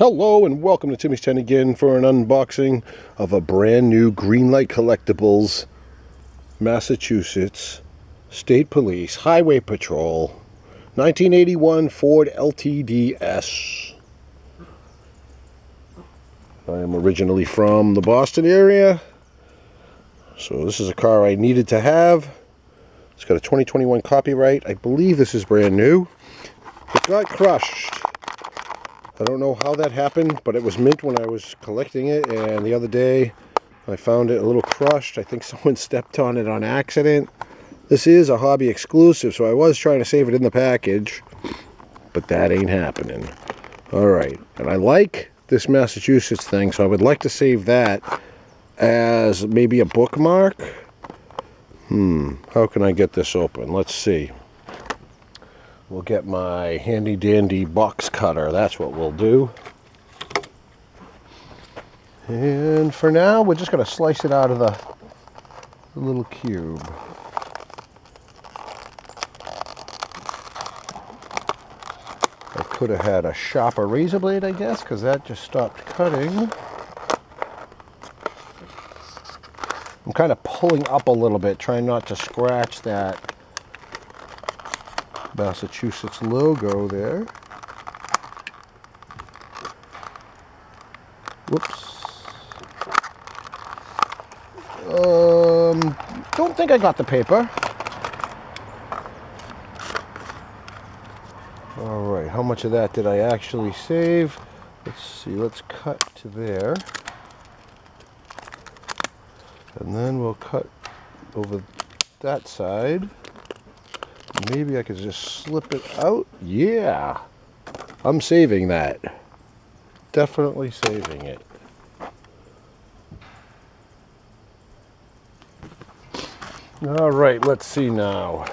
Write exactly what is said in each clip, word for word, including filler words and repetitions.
Hello and welcome to Timmy's ten again for an unboxing of a brand new Greenlight Collectibles Massachusetts State Police Highway Patrol nineteen eighty-one Ford L T D S. I am originally from the Boston area, so this is a car I needed to have. It's got a twenty twenty-one copyright. I believe this is brand new. It got crushed. I don't know how that happened, but it was mint when I was collecting it, and the other day I found it a little crushed. I think someone stepped on it on accident. This is a hobby exclusive, so I was trying to save it in the package, but that ain't happening. Alright, and I like this Massachusetts thing, so I would like to save that as maybe a bookmark. Hmm, how can I get this open? Let's see. We'll get my handy dandy box cutter. That's what we'll do. And for now, we're just going to slice it out of the, the little cube. I could have had a sharper razor blade, I guess, because that just stopped cutting. I'm kind of pulling up a little bit, trying not to scratch that Massachusetts logo there. Whoops. Um, don't think I got the paper. Alright, how much of that did I actually save? Let's see, let's cut to there. And then we'll cut over that side. Maybe I could just slip it out. Yeah, I'm saving that. Definitely saving it. All right, let's see now.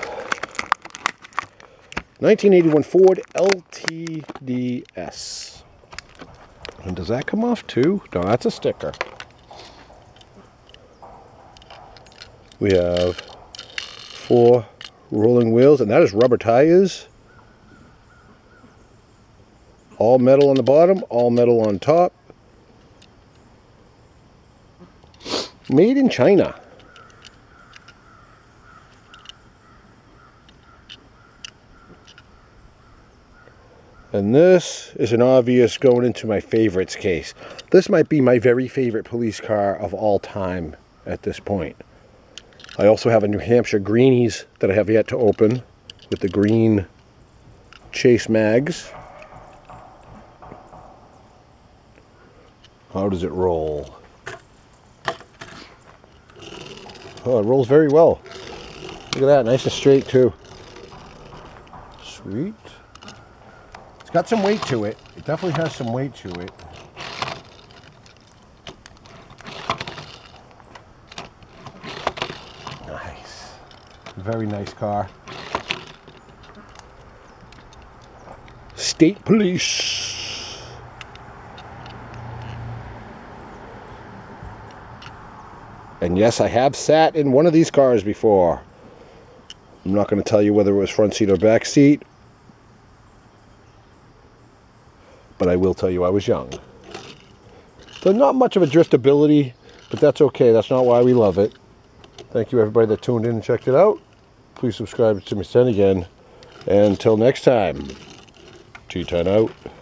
nineteen eighty-one Ford L T D S. And does that come off too? No, that's a sticker. We have four rolling wheels, and that is rubber tires. All metal on the bottom, all metal on top. Made in China. And this is an obvious going into my favorites case. This might be my very favorite police car of all time at this point. I also have a New Hampshire Greenies that I have yet to open with the green chase mags. How does it roll? Oh, it rolls very well. Look at that, nice and straight too. Sweet. It's got some weight to it. It definitely has some weight to it. Very nice car. State Police. And yes, I have sat in one of these cars before. I'm not going to tell you whether it was front seat or back seat, but I will tell you I was young. So not much of a driftability, but that's okay. That's not why we love it. Thank you everybody that tuned in and checked it out. Please subscribe to Timmy's ten again. And until next time, T ten out.